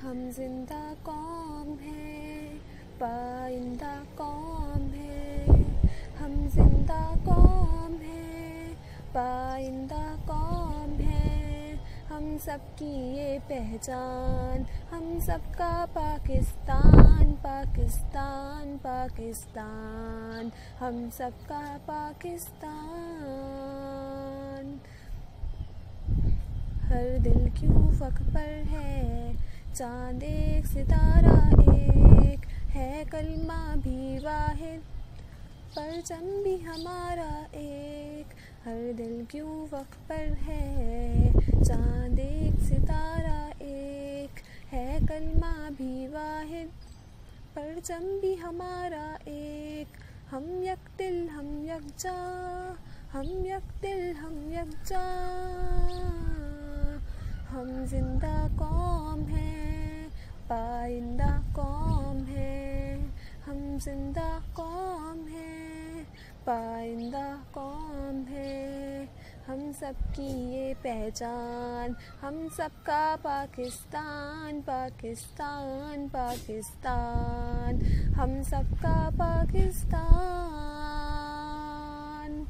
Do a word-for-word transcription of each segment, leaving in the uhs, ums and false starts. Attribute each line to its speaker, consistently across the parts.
Speaker 1: हम जिंदा कौम है, पाइंदा कौम है। हम जिंदा कौम है, पाइंदा कौम है। हम सबकी ये पहचान, हम सबका पाकिस्तान, पाकिस्तान, पाकिस्तान। हम सबका पाकिस्तान। हर दिल क्यों फख पर है, चांद एक सितारा एक है, कलमा भी वाहिद, परचम भी हमारा एक। हर दिल क्यों वक्त पर है, चांद एक सितारा एक है, कलमा भी वाहिद, परचम भी हमारा एक। हम यकदिल हम यकजा, हम यकदिल हम यकजा। हम जिंदा कौम है, पाइंदा कौम है। हम जिंदा कौम है, पाइंदा कौम है। हम सबकी ये पहचान, हम सबका पाकिस्तान, पाकिस्तान, पाकिस्तान। हम सबका पाकिस्तान।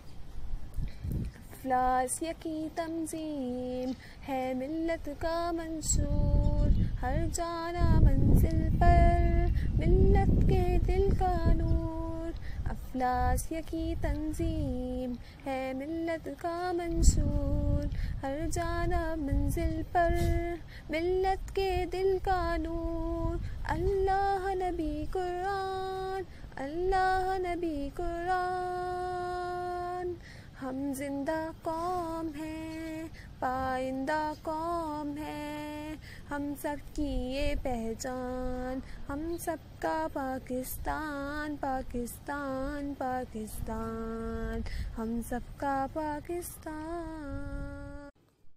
Speaker 1: अफलासिया की तंजीम है मिल्लत का मंशूर, हर जाना मंजिल पर मिल्लत के दिल का नूर। अफलासिया की तंजीम है मिल्लत का मंशूर, हर जाना मंजिल पर मिल्लत के दिल का नूर। अल्लाह नबी कुरान, अल्लाह नबी कुरान। हम जिंदा कौम है, पाइंदा कौम है। हम सबकी ये पहचान, हम सबका पाकिस्तान, पाकिस्तान, पाकिस्तान। हम सबका पाकिस्तान।